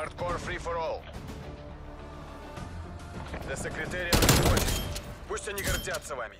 Hardcore free for all. Для секретаря рабочих. Пусть они гордятся вами.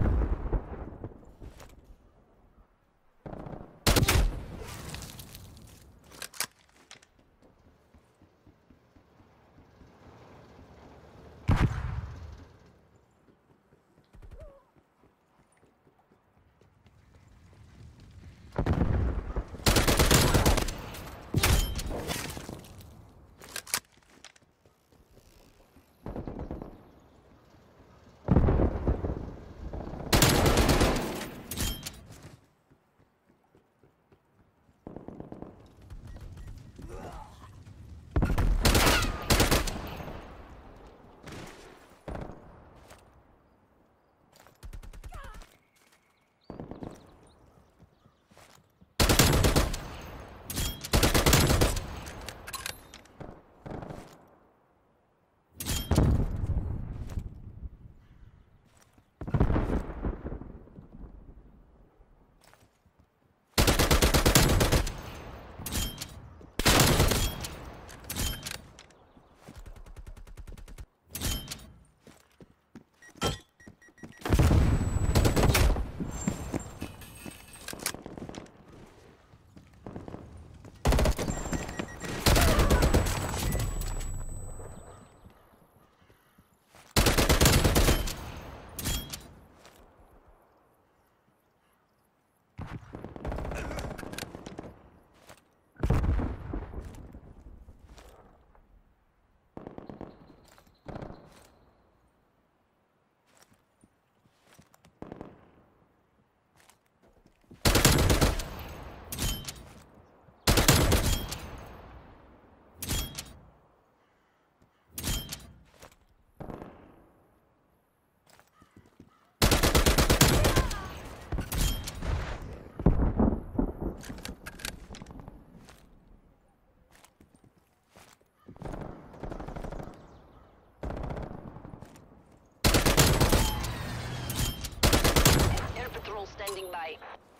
Standing by.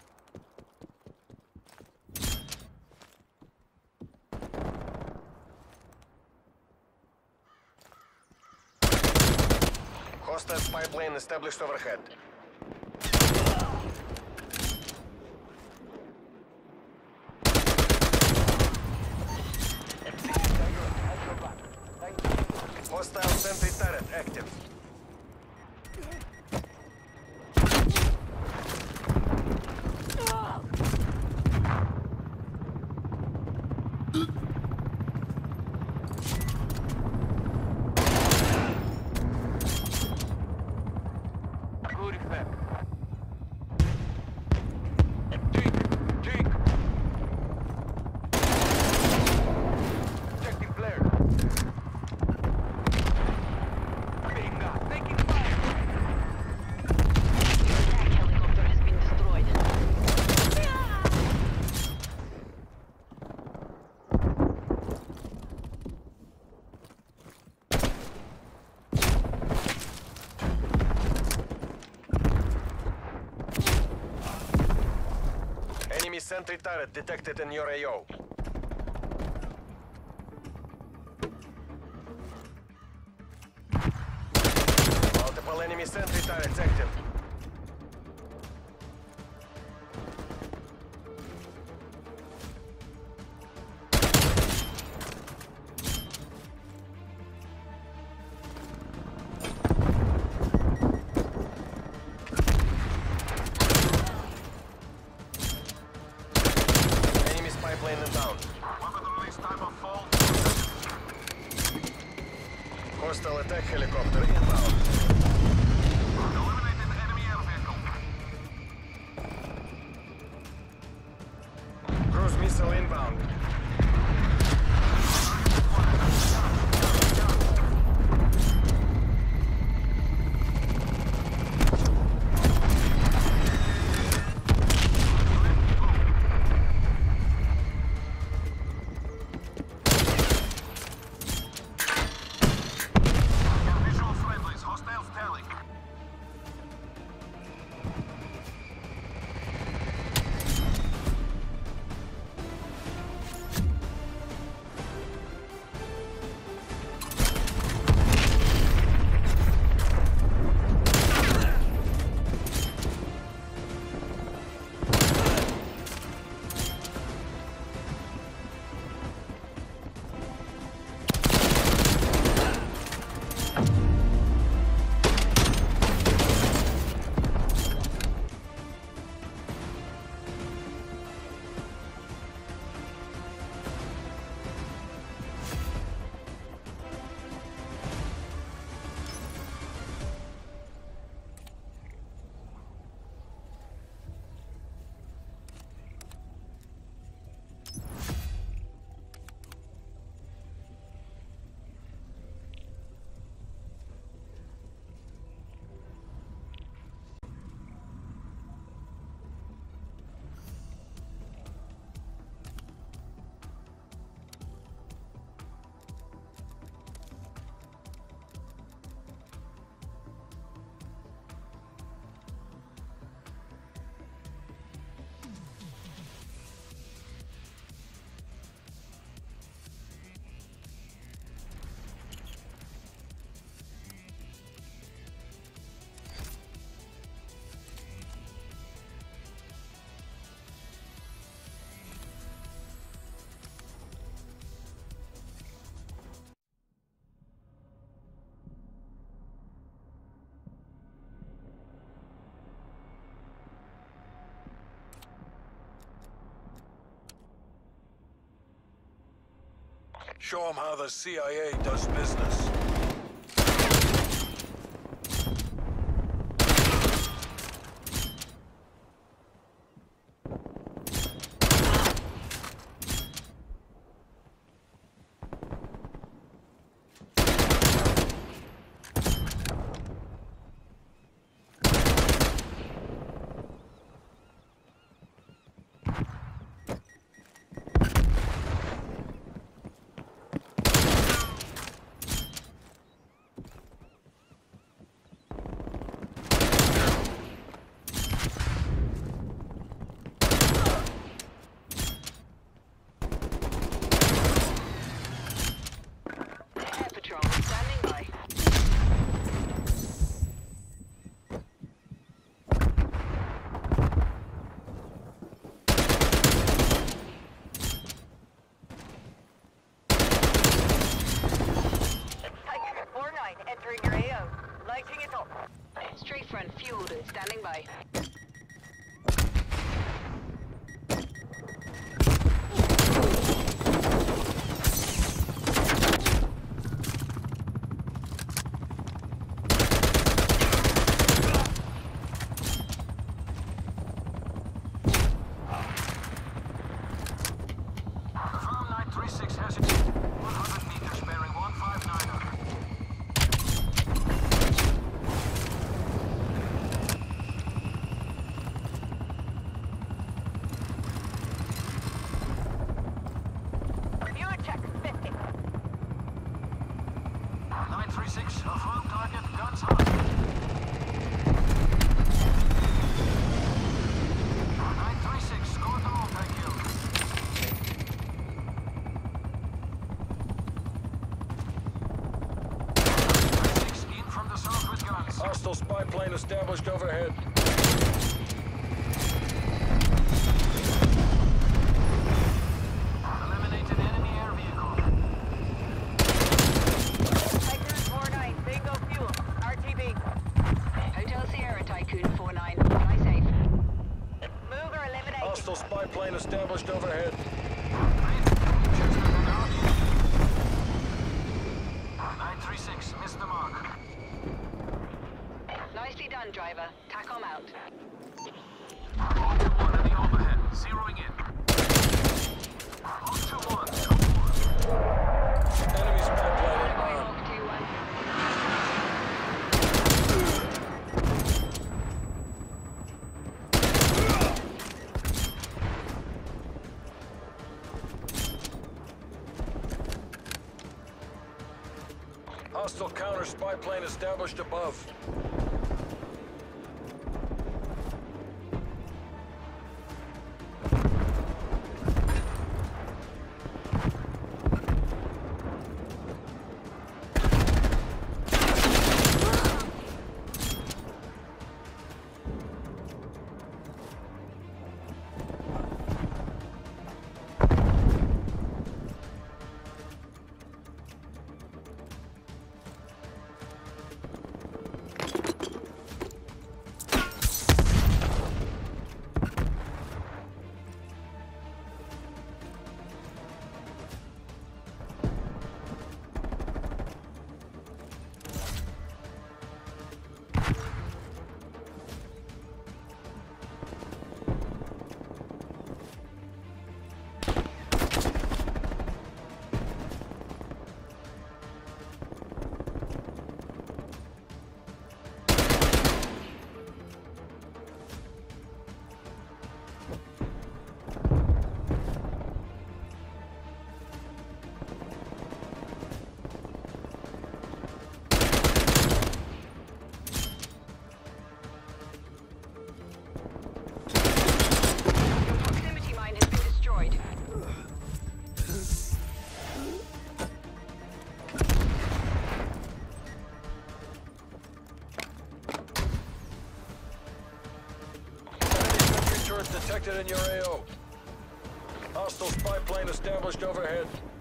Hostile spy plane established overhead. Hostile sentry turret active. Enemy sentry turret detected in your AO. Multiple enemy sentry turrets active. Plane inbound. Hostile attack helicopter inbound. Eliminated enemy air vehicle. Cruise missile inbound. Visual threat Show them how the CIA does business. Entering your AO. Lighting it up. Straight front fueled and standing by. Confirm 936 has it. 100 meters bearing 159er. Viewer check 50. 936, affirm target, guns hot. 936, score the multi-kill. 936, in from the south with guns. Hostile spy plane established overhead. Eliminated enemy air vehicle. Tycoon 49, bingo fuel. RTB. Hotel Sierra Tycoon 49. Fly safe. Move or eliminate. Hostile spy plane established overhead. 936, missed the mark. Nicely done, driver. TACOM out. On to one in the overhead, zeroing in. On to one, Enemy spy plane Going inbound. off 2-1. Hostile counter spy plane established above. Proximity mine has been destroyed. Enemy sentry turret detected in your AO. Hostile spy plane established overhead.